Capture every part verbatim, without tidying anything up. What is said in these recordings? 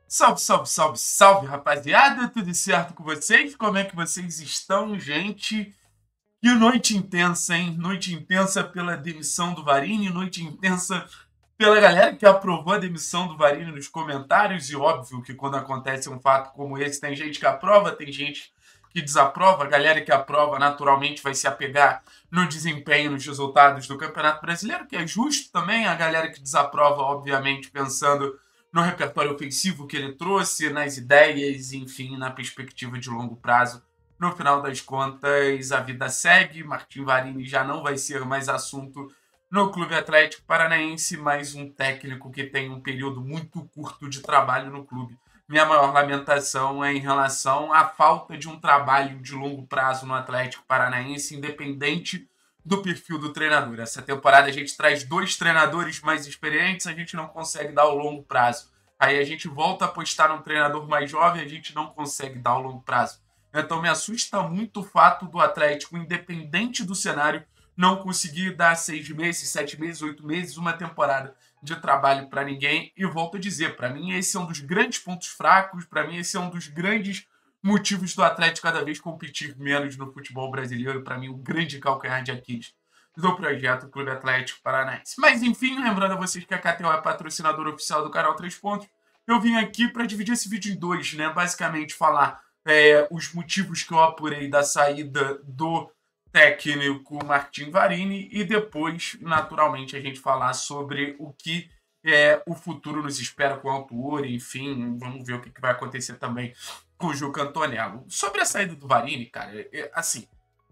Salve, salve, salve, salve, rapaziada! Tudo certo com vocês? Como é que vocês estão, gente? Que noite intensa, hein? Noite intensa pela demissão do Varine, noite intensa pela galera que aprovou a demissão do Varine nos comentários. E óbvio que quando acontece um fato como esse, tem gente que aprova, tem gente que desaprova. A galera que aprova naturalmente vai se apegar no desempenho, nos resultados do Campeonato Brasileiro, que é justo também. A galera que desaprova, obviamente, pensando no repertório ofensivo que ele trouxe, nas ideias, enfim, na perspectiva de longo prazo. No final das contas, a vida segue. Martim Varine já não vai ser mais assunto no Clube Atlético Paranaense, mais um técnico que tem um período muito curto de trabalho no clube. Minha maior lamentação é em relação à falta de um trabalho de longo prazo no Atlético Paranaense, independente do perfil do treinador. Essa temporada a gente traz dois treinadores mais experientes, a gente não consegue dar o longo prazo. Aí a gente volta a apostar num treinador mais jovem, a gente não consegue dar o longo prazo. Então me assusta muito o fato do Atlético, independente do cenário, não conseguir dar seis meses, sete meses, oito meses, uma temporada de trabalho para ninguém. E volto a dizer, para mim esse é um dos grandes pontos fracos, para mim esse é um dos grandes motivos do Atlético cada vez competir menos no futebol brasileiro. Para mim, o grande calcanhar de Aquiles do projeto Clube Atlético Paranaense. Mas enfim, lembrando a vocês que a K T O é patrocinador oficial do canal Três Pontos, eu vim aqui para dividir esse vídeo em dois, né? Basicamente falar é, os motivos que eu apurei da saída do técnico Martim Varine e depois, naturalmente, a gente falar sobre o que é, o futuro nos espera com o autor, enfim, vamos ver o que, que vai acontecer também com o Juca Antonello. Sobre a saída do Varine, cara, é, assim,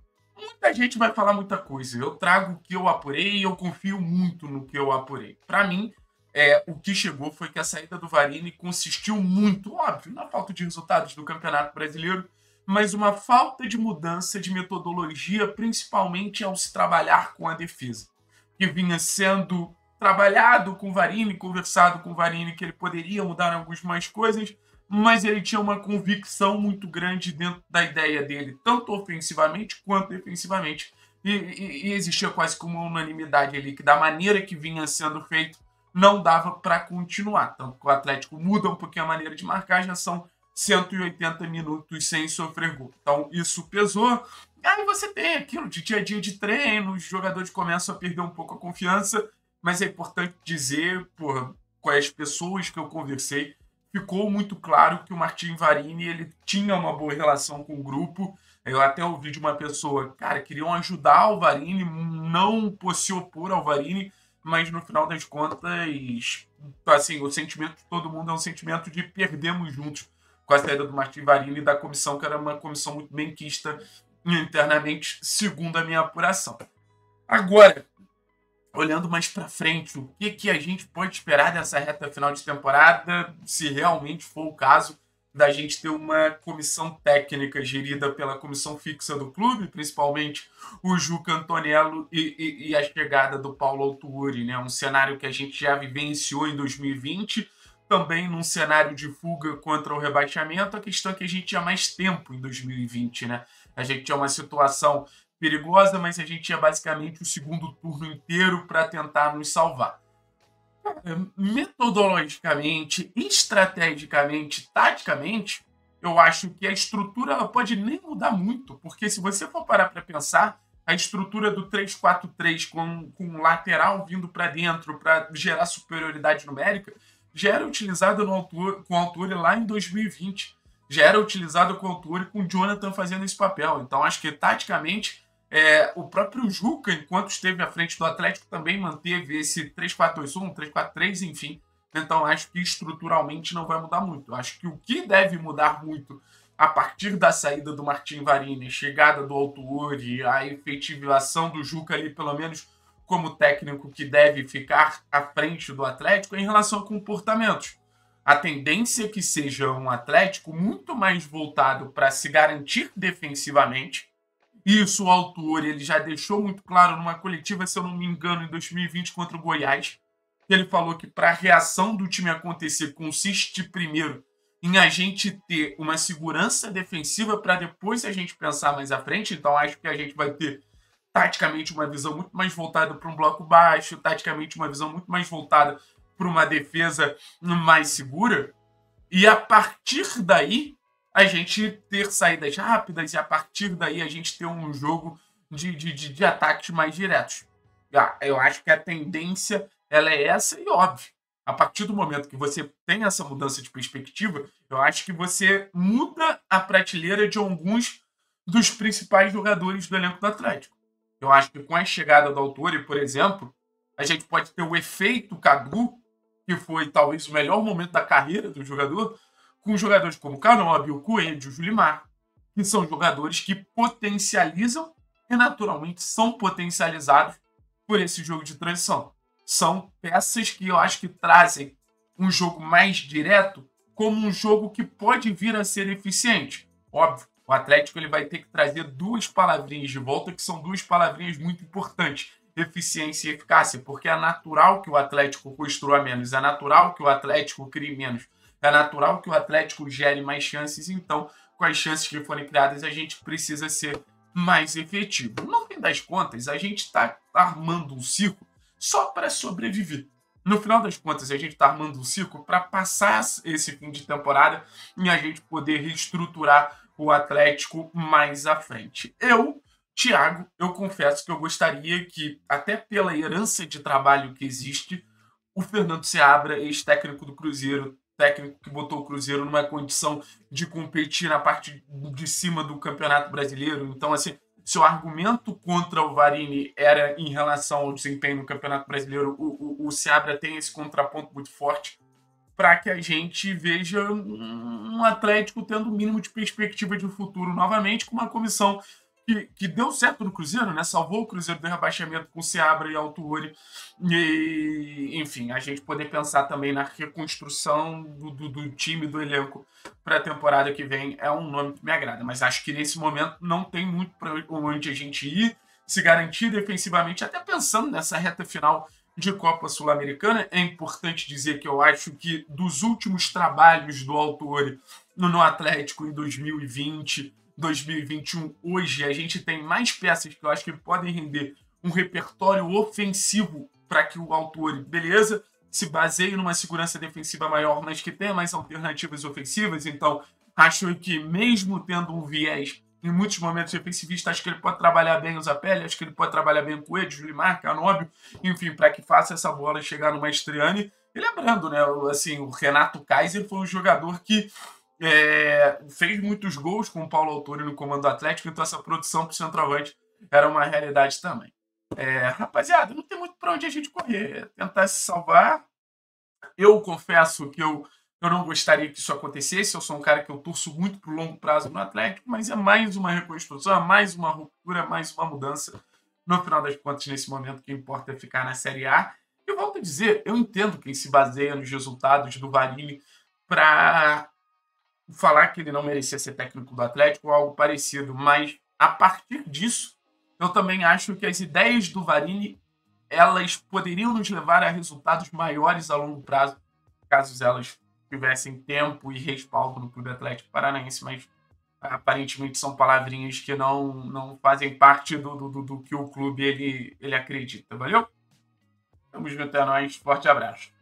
muita gente vai falar muita coisa. Eu trago o que eu apurei e eu confio muito no que eu apurei. Para mim, é, o que chegou foi que a saída do Varine consistiu muito, óbvio, na falta de resultados do Campeonato Brasileiro, mas uma falta de mudança de metodologia, principalmente ao se trabalhar com a defesa, que vinha sendo trabalhado com o Varine, conversado com o Varine, que ele poderia mudar algumas coisas, mas ele tinha uma convicção muito grande dentro da ideia dele, tanto ofensivamente quanto defensivamente. E, e, e existia quase como uma unanimidade ali, que da maneira que vinha sendo feito, não dava para continuar. Tanto que o Atlético muda um pouquinho a maneira de marcar, já são cento e oitenta minutos sem sofrer gol. Então isso pesou. Aí você tem aquilo de dia a dia de treino, os jogadores começam a perder um pouco a confiança, mas é importante dizer, porra, com as pessoas que eu conversei, ficou muito claro que o Martim Varine ele tinha uma boa relação com o grupo. Eu até ouvi de uma pessoa, cara, queriam ajudar o Varine, não se opor ao Varine, mas no final das contas, assim, o sentimento de todo mundo é um sentimento de perdemos juntos com a saída do Martim Varine e da comissão, que era uma comissão muito benquista internamente, segundo a minha apuração. Agora, olhando mais para frente, o que, que a gente pode esperar dessa reta final de temporada, se realmente for o caso da gente ter uma comissão técnica gerida pela comissão fixa do clube, principalmente o Juca Antonello e, e, e a chegada do Paulo Autuori, né? Um cenário que a gente já vivenciou em dois mil e vinte, também num cenário de fuga contra o rebaixamento. A questão é que a gente tinha mais tempo em dois mil e vinte, né? A gente tinha uma situação perigosa, mas a gente tinha basicamente o segundo turno inteiro para tentar nos salvar. Metodologicamente, estrategicamente, taticamente, eu acho que a estrutura ela pode nem mudar muito, porque se você for parar para pensar, a estrutura do três quatro três com, com um lateral vindo para dentro para gerar superioridade numérica já era utilizada no autor, com o Autuori lá em dois mil e vinte. Já era utilizada com o Autuori com o Jonathan fazendo esse papel. Então, acho que, taticamente, é, o próprio Juca, enquanto esteve à frente do Atlético, também manteve esse três quatro dois um, três quatro três, enfim. Então, acho que estruturalmente não vai mudar muito. Acho que o que deve mudar muito a partir da saída do Martim Varine, chegada do Autuori, a efetivação do Juca ali, pelo menos como técnico que deve ficar à frente do Atlético, em relação a comportamentos. A tendência é que seja um Atlético muito mais voltado para se garantir defensivamente. Isso o Autuori ele já deixou muito claro numa coletiva, se eu não me engano, em dois mil e vinte contra o Goiás. Ele falou que para a reação do time acontecer consiste primeiro em a gente ter uma segurança defensiva para depois a gente pensar mais à frente. Então acho que a gente vai ter taticamente uma visão muito mais voltada para um bloco baixo, taticamente uma visão muito mais voltada para uma defesa mais segura. e a partir daí a gente ter saídas rápidas e a partir daí a gente ter um jogo de, de, de, de ataques mais diretos. Eu acho que a tendência ela é essa e óbvio. A partir do momento que você tem essa mudança de perspectiva, eu acho que você muda a prateleira de alguns dos principais jogadores do elenco do Atlético. Eu acho que com a chegada do Autori, por exemplo, a gente pode ter o efeito Cadu, que foi talvez o melhor momento da carreira do jogador, com jogadores como o Canóbio, o Coelho, o Julimar, que são jogadores que potencializam e naturalmente são potencializados por esse jogo de transição. São peças que eu acho que trazem um jogo mais direto como um jogo que pode vir a ser eficiente. Óbvio, o Atlético ele vai ter que trazer duas palavrinhas de volta, que são duas palavrinhas muito importantes: eficiência e eficácia, porque é natural que o Atlético construa menos, é natural que o Atlético crie menos, é natural que o Atlético gere mais chances, então, com as chances que forem criadas, a gente precisa ser mais efetivo. No fim das contas, a gente está armando um ciclo só para sobreviver. No final das contas, a gente está armando um ciclo para passar esse fim de temporada e a gente poder reestruturar o Atlético mais à frente. Eu, Thiago, eu confesso que eu gostaria que, até pela herança de trabalho que existe, o Fernando Seabra, ex-técnico do Cruzeiro, técnico que botou o Cruzeiro numa condição de competir na parte de cima do Campeonato Brasileiro. Então, assim, se o argumento contra o Varini era em relação ao desempenho no Campeonato Brasileiro, o, o, o Seabra tem esse contraponto muito forte para que a gente veja um Atlético tendo o um mínimo de perspectiva de futuro novamente, com uma comissão que, que deu certo no Cruzeiro, né? Salvou o Cruzeiro do rebaixamento com o Seabra e Autori. E, enfim, a gente poder pensar também na reconstrução do, do, do time, do elenco para a temporada que vem é um nome que me agrada. Mas acho que nesse momento não tem muito para onde a gente ir, se garantir defensivamente, até pensando nessa reta final de Copa Sul-Americana. É importante dizer que eu acho que dos últimos trabalhos do Autori no Atlético em dois mil e vinte, dois mil e vinte e um, hoje a gente tem mais peças que eu acho que podem render um repertório ofensivo para que o Autori, beleza, se baseie numa segurança defensiva maior, mas que tenha mais alternativas ofensivas. Então, acho que mesmo tendo um viés em muitos momentos defensivistas, acho que ele pode trabalhar bem o Zapelli, acho que ele pode trabalhar bem o Coelho, Julimar, Canóbio, enfim, para que faça essa bola chegar no Maestriani. E lembrando, né, assim, o Renato Kaiser foi um jogador que é, fez muitos gols com o Paulo Autori no comando do Atlético, então essa produção para o centroavante era uma realidade também. É, rapaziada, não tem muito para onde a gente correr, é tentar se salvar. Eu confesso que eu Eu não gostaria que isso acontecesse. Eu sou um cara que eu torço muito para o longo prazo no Atlético, mas é mais uma reconstrução, é mais uma ruptura, é mais uma mudança. No final das contas, nesse momento, o que importa é ficar na Série A. Eu volto a dizer, eu entendo quem se baseia nos resultados do Varini para falar que ele não merecia ser técnico do Atlético ou algo parecido, mas a partir disso, eu também acho que as ideias do Varini elas poderiam nos levar a resultados maiores a longo prazo, caso elas tivessem tempo e respaldo no Clube Atlético Paranaense, mas aparentemente são palavrinhas que não, não fazem parte do, do, do que o clube ele, ele acredita. Valeu? Tamo junto, é nóis. Forte abraço.